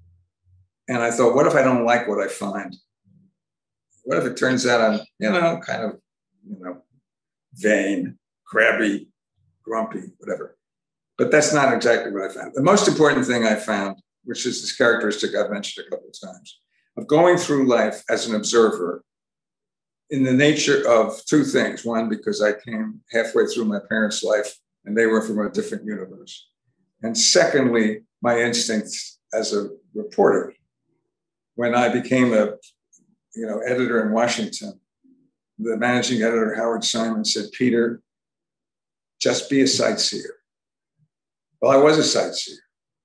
And I thought, what if I don't like what I find? What if it turns out I'm, you know, kind of, you know, vain, crabby, grumpy, whatever. But that's not exactly what I found. The most important thing I found, which is this characteristic I've mentioned a couple of times, of going through life as an observer in the nature of two things. One, because I came halfway through my parents' life and they were from a different universe. And secondly, my instincts as a reporter. When I became a you know, editor in Washington, the managing editor, Howard Simon, said, Peter, just be a sightseer. Well, I was a sightseer,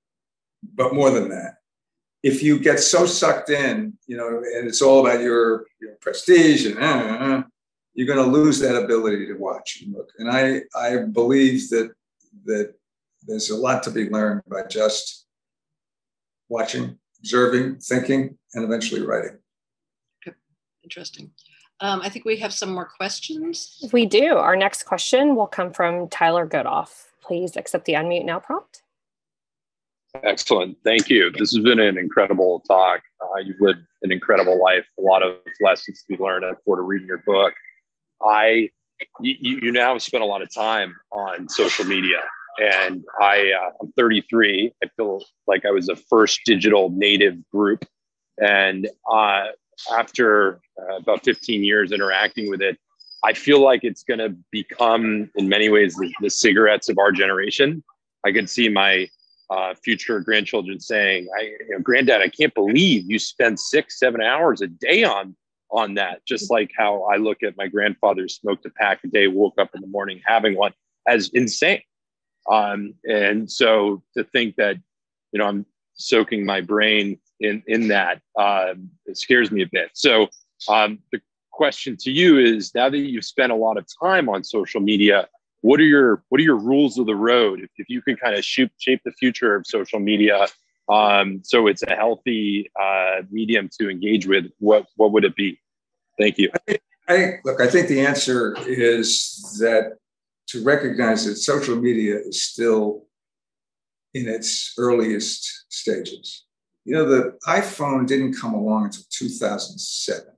but more than that. If you get so sucked in, you know, and it's all about your, your prestige, and uh, uh, you're going to lose that ability to watch and look. And I, I believe that that there's a lot to be learned by just watching, observing, thinking, and eventually writing. Okay. Interesting. Um, I think we have some more questions. We do. Our next question will come from Tyler Goodoff. Please accept the unmute now prompt. Excellent. Thank you. This has been an incredible talk. Uh, you've lived an incredible life. A lot of lessons to be learned after reading your book. I, you, you now spend a lot of time on social media, and I, uh, I'm thirty-three. I feel like I was the first digital native group, and uh, after uh, about fifteen years interacting with it, I feel like it's going to become, in many ways, the, the cigarettes of our generation. I can see my Uh, future grandchildren saying, I, you know, Granddad, I can't believe you spend six, seven hours a day on on that. Just like how I look at my grandfather smoked a pack a day, woke up in the morning having one, as insane. Um, and so to think that, you know, I'm soaking my brain in in that, um, it scares me a bit. So um, the question to you is, now that you've spent a lot of time on social media, What are your what are your rules of the road? If, if you can kind of shape shape the future of social media, um, so it's a healthy uh, medium to engage with, what what would it be? Thank you. I, I look. I think the answer is that to recognize that social media is still in its earliest stages. You know, the iPhone didn't come along until two thousand seven.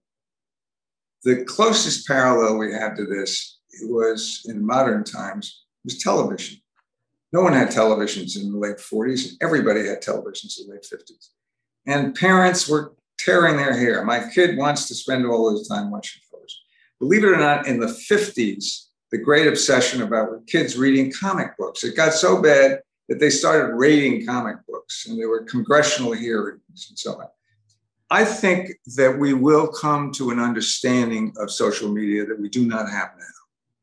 The closest parallel we have to this, it was in modern times, was television. No one had televisions in the late forties. Everybody had televisions in the late fifties. And parents were tearing their hair. My kid wants to spend all his time watching television. Believe it or not, in the fifties, the great obsession about kids reading comic books, it got so bad that they started rating comic books, and there were congressional hearings and so on. I think that we will come to an understanding of social media that we do not have now.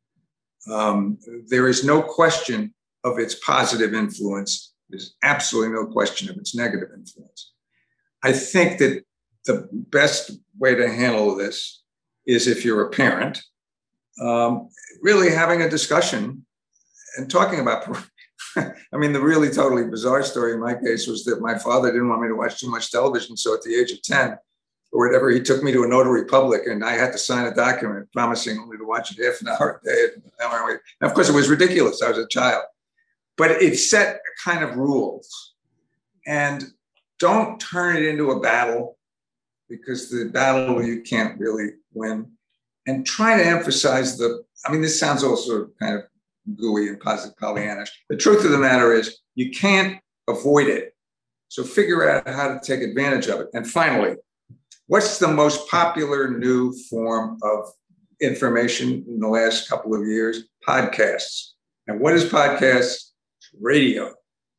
Um, there is no question of its positive influence. There's absolutely no question of its negative influence. I think that the best way to handle this is, if you're a parent, um, really having a discussion and talking about, I mean, the really totally bizarre story in my case was that my father didn't want me to watch too much television. So at the age of ten or whatever, he took me to a notary public, and I had to sign a document promising only to watch it half an hour a day. And of course, it was ridiculous. I was a child. But it set kind of rules. And don't turn it into a battle, because the battle you can't really win. And try to emphasize the, I mean, this sounds also kind of gooey and positive Pollyannish. The truth of the matter is you can't avoid it. So figure out how to take advantage of it. And finally, what's the most popular new form of information in the last couple of years? Podcasts. And what is podcasts? Radio.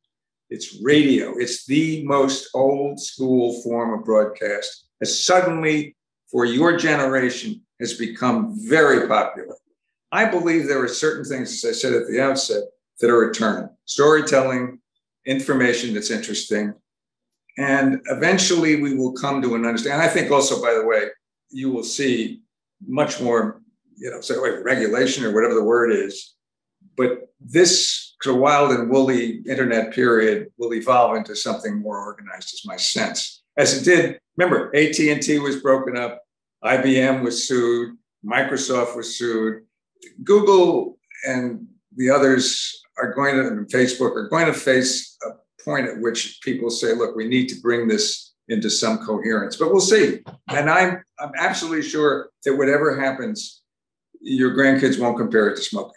It's radio. It's the most old school form of broadcast. Has suddenly, for your generation, has become very popular. I believe there are certain things, as I said at the outset, that are eternal. Storytelling, information that's interesting. And eventually we will come to an understanding. I think also, by the way, you will see much more, you know, say, wait, regulation or whatever the word is. But this sort of wild and woolly internet period will evolve into something more organized, is my sense. As it did, remember, A T and T was broken up, I B M was sued, Microsoft was sued, Google and the others are going to, and Facebook are going to face a point at which people say, look, we need to bring this into some coherence, but we'll see. And I'm, I'm absolutely sure that whatever happens, your grandkids won't compare it to smoking.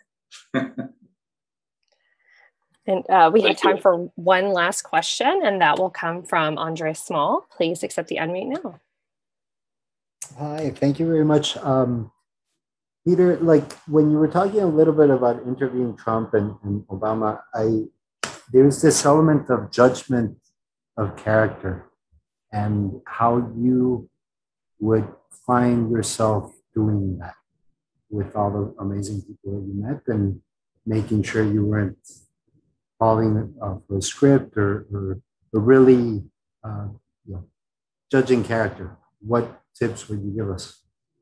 And uh, we have time for one last question, and that will come from Andre Small. Please accept the unmute now. Hi, thank you very much. Um, Peter, like when you were talking a little bit about interviewing Trump and, and Obama, I there's this element of judgment of character and how you would find yourself doing that with all the amazing people that you met and making sure you weren't falling uh, for a script or, or, or really uh, you know, judging character. What tips would you give us?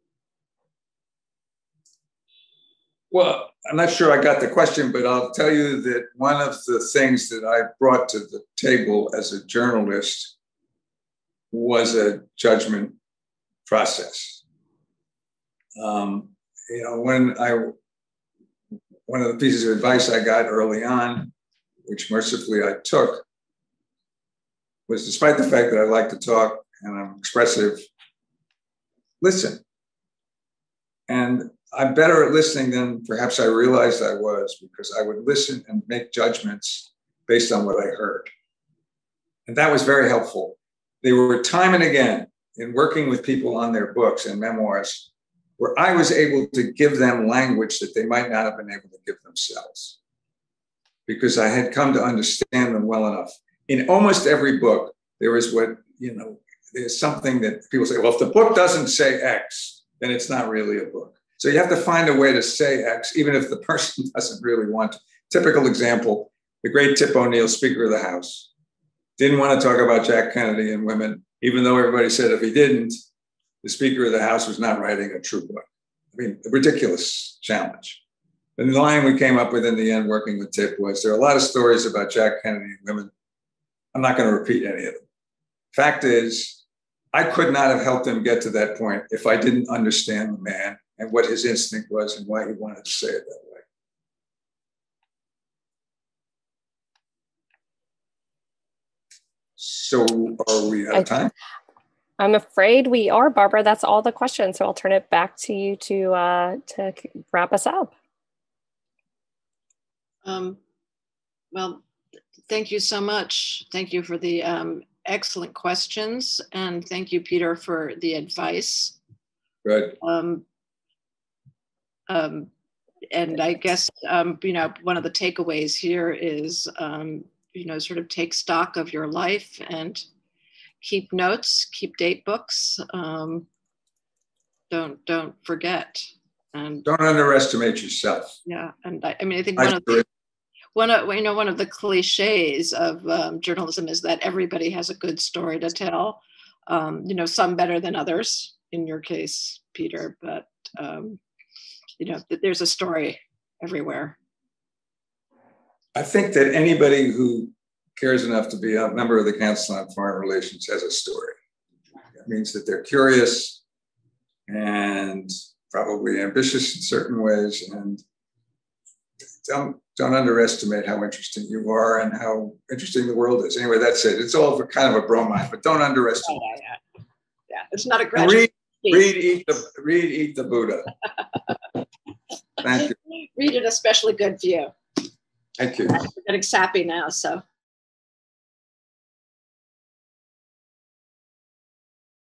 Well, I'm not sure I got the question, but I'll tell you that one of the things that I brought to the table as a journalist was a judgment process. Um, you know, when I, one of the pieces of advice I got early on, which mercifully I took, was despite the fact that I like to talk and I'm expressive, listen. And I'm better at listening than perhaps I realized I was, because I would listen and make judgments based on what I heard. And that was very helpful. They were time and again in working with people on their books and memoirs where I was able to give them language that they might not have been able to give themselves, because I had come to understand them well enough. In almost every book, there is what, you know, there's something that people say, well, if the book doesn't say X, then it's not really a book. So you have to find a way to say X, even if the person doesn't really want to. Typical example, the great Tip O'Neill, Speaker of the House, didn't want to talk about Jack Kennedy and women, even though everybody said if he didn't, the Speaker of the House was not writing a true book. I mean, a ridiculous challenge. The line we came up with in the end working with Tip was, there are a lot of stories about Jack Kennedy and women. I'm not going to repeat any of them. Fact is, I could not have helped him get to that point if I didn't understand the man and what his instinct was and why he wanted to say it that way. So are we out of time? I'm afraid we are, Barbara. That's all the questions. So I'll turn it back to you to, uh, to wrap us up. Um, well, thank you so much. Thank you for the um, excellent questions. And thank you, Peter, for the advice. Right. Um, um, and I guess, um, you know, one of the takeaways here is, um, you know, sort of take stock of your life and keep notes, keep date books. Um, don't, don't forget. And don't underestimate yourself. Yeah. And I, I mean, I think one I of the, One of, you know, one of the cliches of um, journalism is that everybody has a good story to tell. Um, you know, some better than others. In your case, Peter, but um, you know, there's a story everywhere. I think that anybody who cares enough to be a member of the Council on Foreign Relations has a story. It means that they're curious and probably ambitious in certain ways, and don't don't underestimate how interesting you are and how interesting the world is. Anyway, that's it. It's all kind of a bromide, but don't underestimate. Oh, yeah, yeah, it's not a graduate. Read, read, eat the read, eat the Buddha. Thank you. Read an especially good view. Thank you. We're getting sappy now, so.